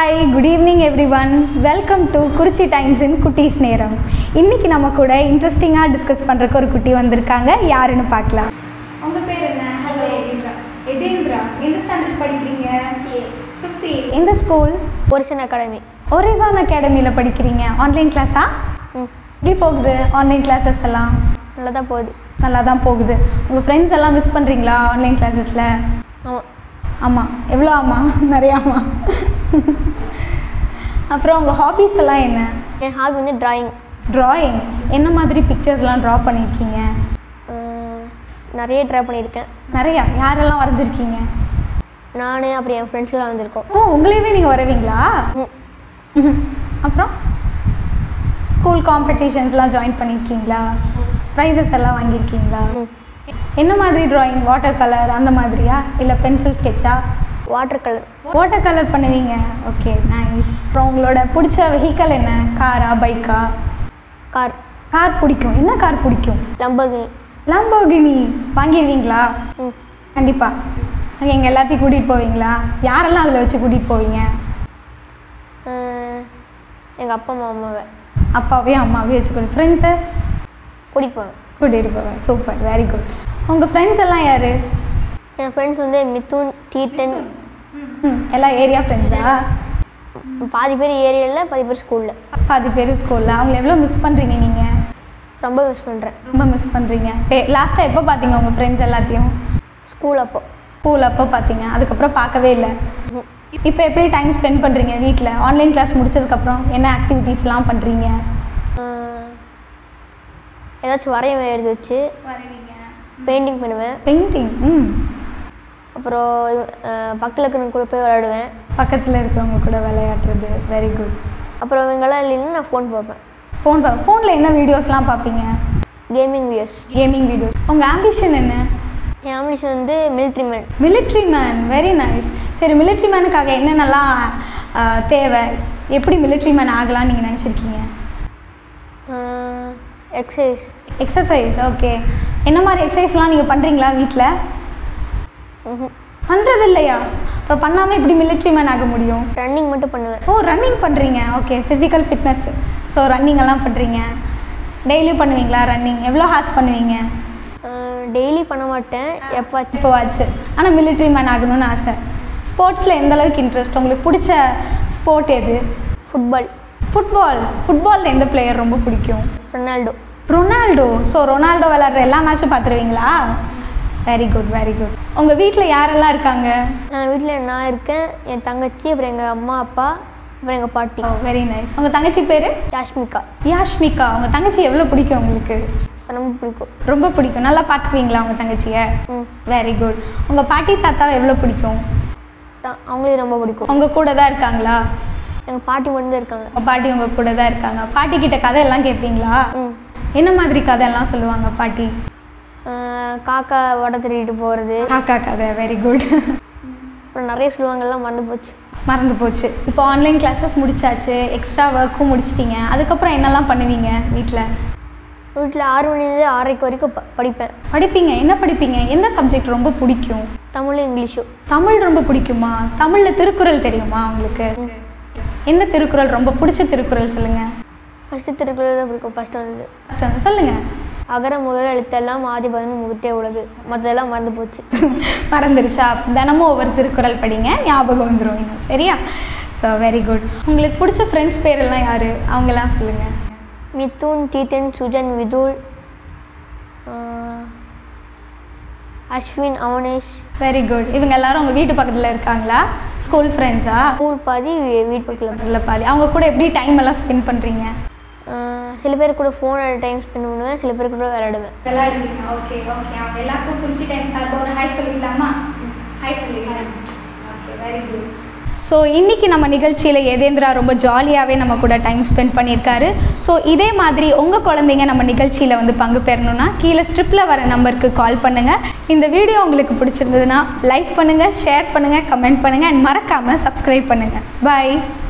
Hi, good evening everyone. Welcome to Kurichi Times in Kuttis Neram. இன்னைக்கு நம்ம கூட இன்ட்ரஸ்டிங்கா discuss பண்றதுக்கு ஒரு குட்டி வந்திருக்காங்க. யாருன்னு பார்க்கலாம். உங்க பேர் என்ன? ஹலோ எடேந்திரா. எடேந்திரா, எந்த ஸ்டாண்டர்ட் படிக்கிறீங்க? 5th. எந்த ஸ்கூல்? Horizon Academy. Horizon Academyல படிக்கிறீங்க. ஆன்லைன் கிளாஸா? எப்படி போகுது ஆன்லைன் கிளாसेस எல்லாம்? நல்லா தான் போகுது. உங்க फ्रेंड्स எல்லாம் மிஸ் பண்றீங்களா ஆன்லைன் கிளாसेसல? ஆமா. எவ்வளோ ஆமா? நிறைய ஆமா. அப்புறம் உங்க ஹாபீஸ் எல்லாம் என்ன? என் ஹாபி வந்து டிராயிங். என்ன மாதிரி பிக்சர்ஸ்லாம் ட்ரா பண்ணியிருக்கீங்க? நிறைய ட்ரா பண்ணியிருக்கேன். நிறையா? யாரெல்லாம் வரைஞ்சிருக்கீங்க? நான் அப்புறம் என் ஃப்ரெண்ட்ஸ்லாம் வந்திருக்கோம். ஓ, உங்களையவே நீங்கள் வரைவீங்களா? அப்புறம் ஸ்கூல் காம்படிஷன்ஸ்லாம் ஜாயின் பண்ணியிருக்கீங்களா? ப்ரைஸஸ் எல்லாம் வாங்கியிருக்கீங்களா? என்ன மாதிரி ட்ராயிங்? வாட்டர் கலர் அந்த மாதிரியா இல்லை பென்சில் ஸ்கெட்சா? வாட்டர் கலர் பண்ணுவீங்க. Okay, nice. அப்புறம் உங்களோட பிடிச்ச வெஹிக்கல் என்ன? காரா பைக்கா? கார் பிடிக்கும். என்ன கார் பிடிக்கும்? லம்போர்கினி வாங்கிடுவீங்களா? கண்டிப்பாக. எங்கள் எல்லாத்தையும் கூட்டிகிட்டு போவீங்களா? யாரெல்லாம் அதில் வச்சு கூட்டிகிட்டு போவீங்க? எங்கள் அப்பாவையும் அம்மாவையும் வச்சு ஃப்ரெண்ட்ஸை கூட்டிகிட்டு போவேன். Super, very good. உங்கள் ஃப்ரெண்ட்ஸ் எல்லாம் யார்? என் ஃப்ரெண்ட்ஸ் வந்து மிதுன், தீர்த்தன். எல்லாம் ஏரியா ஃப்ரெண்ட்ஸா? பாதி பேர் ஏரியாவில், பாதி பேர் ஸ்கூலில். அவங்கள எவ்வளோ மிஸ் பண்ணுறீங்க நீங்கள்? ரொம்ப மிஸ் பண்ணுறீங்க. லாஸ்ட்டாக எப்போ பார்த்தீங்க உங்கள் ஃப்ரெண்ட்ஸ் எல்லாத்தையும்? ஸ்கூல் அப்போ பார்த்தீங்க. அதுக்கப்புறம் பார்க்கவே இல்லை. இப்போ எப்படி டைம் ஸ்பெண்ட் பண்ணுறீங்க வீட்டில்? ஆன்லைன் கிளாஸ் முடிச்சதுக்கப்புறம் என்ன ஆக்டிவிட்டீஸ்லாம் பண்ணுறீங்க? ஏதாச்சும் எழுதி வச்சு பெயிண்டிங் பண்ணுவேன். அப்புறம் பக்கத்தில் இருக்கிறவங்க கூட போய் விளையாடுவேன். பக்கத்தில் இருக்கிறவங்க கூட விளையாடுறது, வெரி குட். அப்புறம் இவங்கெல்லாம் இல்லைன்னா நான் ஃபோன் பார்ப்பேன். ஃபோனில் என்ன வீடியோஸ்லாம் பார்ப்பீங்க? Gaming videos. உங்கள் ஆம்பிஷன் என்ன? என் ஆம்பிஷன் வந்து மிலிட்ரி மேன். Very nice. சரி, மிலிட்ரி மேனுக்காக என்னென்னலாம் தேவை? எப்படி மிலிட்ரி மேன் ஆகலாம்னு நீங்கள் நினச்சிருக்கீங்க? எக்ஸசைஸ். ஓகே. என்ன மாதிரி எக்ஸசைஸ்லாம் நீங்கள் பண்ணுறீங்களா வீட்டில்? பண்ணுறது இல்லையா? அப்புறம் பண்ணாமல் எப்படி மிலிட்ரி மேன் ஆக முடியும்? ரன்னிங் மட்டும் பண்ணுவேன். ஓ, ரன்னிங் பண்ணுறீங்க. Okay, physical fitness. So running எல்லாம் பண்ணுறீங்க. டெய்லியும் பண்ணுவீங்களா ரன்னிங்? எவ்வளோ ஹார்ஸ் பண்ணுவீங்க? டெய்லி பண்ண மாட்டேன், எப்போவாச்சு. ஆனால் மிலிட்ரி மேன் ஆகணும்னு ஆசை. ஸ்போர்ட்ஸில் எந்த அளவுக்கு இன்ட்ரெஸ்ட்? உங்களுக்கு பிடிச்ச ஸ்போர்ட் எது? ஃபுட்பாலில் எந்த பிளேயர் ரொம்ப பிடிக்கும்? ரொனால்டோ. ஸோ ரொனால்டோ விளையாடுற எல்லா மேட்சும் பார்த்துருவீங்களா? Very good. உங்கள் வீட்டில் யாரெல்லாம் இருக்காங்க? வீட்டில் நான் இருக்கேன், என் தங்கச்சி, அப்புறம் எங்கள் அம்மா அப்பா, அப்புறம் எங்கள் பாட்டி. Very nice. உங்கள் தங்கச்சி பேர்? யாஷ்மிகா. உங்கள் தங்கச்சி எவ்வளோ பிடிக்கும் உங்களுக்கு? ரொம்ப பிடிக்கும். நல்லா பார்த்துக்குவீங்களா உங்கள் தங்கச்சியை? Very good. உங்கள் பாட்டி தாத்தாவை எவ்வளோ பிடிக்கும்? அவங்களையும் ரொம்ப பிடிக்கும். உங்கள் கூட தான் இருக்காங்களா? எங்கள் பாட்டி மட்டும் தான் இருக்காங்க. பாட்டி உங்கள் கூட தான் இருக்காங்க. பாட்டி கிட்ட கதை எல்லாம் கேட்பீங்களா? என்ன மாதிரி கதை எல்லாம் சொல்லுவாங்க பாட்டி? காக்கா வடை திருடிட்டு போகிறது, காக்கா கதை. Very good. அப்புறம் நிறைய சொல்லுவாங்கலாம் மறந்து போச்சு. இப்போ ஆன்லைன் கிளாஸஸ் முடிச்சாச்சு, எக்ஸ்ட்ரா ஒர்க்கும் முடிச்சிட்டிங்க. அதுக்கப்புறம் என்னெல்லாம் பண்ணுவீங்க வீட்டில்? 6 மணிலேருந்து 6:30 வரைக்கும் படிப்பீங்க. என்ன படிப்பீங்க? எந்த சப்ஜெக்ட் ரொம்ப பிடிக்கும்? தமிழும் இங்கிலீஷும். தமிழ் ரொம்ப பிடிக்குமா? தமிழில் திருக்குறள் தெரியுமா உங்களுக்கு? எந்த திருக்குறள் ரொம்ப பிடிச்ச திருக்குறள் சொல்லுங்கள். ஃபஸ்ட்டு திருக்குறள் தான் பிடிக்கும். ஃபஸ்ட்டு சொல்லுங்கள். அகர முதல எழுத்தெல்லாம் ஆதி பகவன் முகத்தே உலகு. மற்றதெல்லாம் மறந்து போச்சு. மறந்துருச்சா? தினமும் ஒவ்வொரு திருக்குறள் படிங்க, ஞாபகம் வந்துடும். சரியா? So very good. உங்களுக்கு பிடிச்ச ஃப்ரெண்ட்ஸ் பேரெல்லாம் யார்? அவங்கெல்லாம் சொல்லுங்கள். மிதுன், தீர்த்தன், சுஜன், விதுல், அஸ்வின், அவனேஷ். Very good. இவங்க எல்லாரும் உங்கள் வீட்டு பக்கத்தில் இருக்காங்களா? ஸ்கூல் ஃப்ரெண்ட்ஸா? ஸ்கூல் பாதி, வீட்டு பக்கத்தில் பாதி. அவங்க கூட எப்படி டைம் எல்லாம் ஸ்பெண்ட் பண்ணுறீங்க? சில பேர் கூட ஃபோன் டைம் ஸ்பெண்ட் பண்ணுவேன், சில பேர் கூட விளையாடுவேன். ஓகே. அவங்க எல்லாருக்கும் பிடிச்சி டைம் சார் ஹாய் சொல்லிக்கலாமா? ஹாய் சொல்லிக்கலாம். Okay, very good. ஸோ இன்றைக்கி நம்ம நிகழ்ச்சியில் எதேந்திரா ரொம்ப ஜாலியாகவே நம்ம கூட டைம் ஸ்பெண்ட் பண்ணியிருக்காரு. ஸோ இதே மாதிரி உங்கள் குழந்தைங்க நம்ம நிகழ்ச்சியில் வந்து பங்கு பெறணுன்னா கீழே ஸ்ட்ரிப்பில் வர நம்பருக்கு கால் பண்ணுங்கள். இந்த வீடியோ உங்களுக்கு பிடிச்சிருந்ததுன்னா லைக் பண்ணுங்கள், ஷேர் பண்ணுங்கள், கமெண்ட் பண்ணுங்கள் அண்ட் மறக்காமல் சப்ஸ்கிரைப் பண்ணுங்கள். பாய்.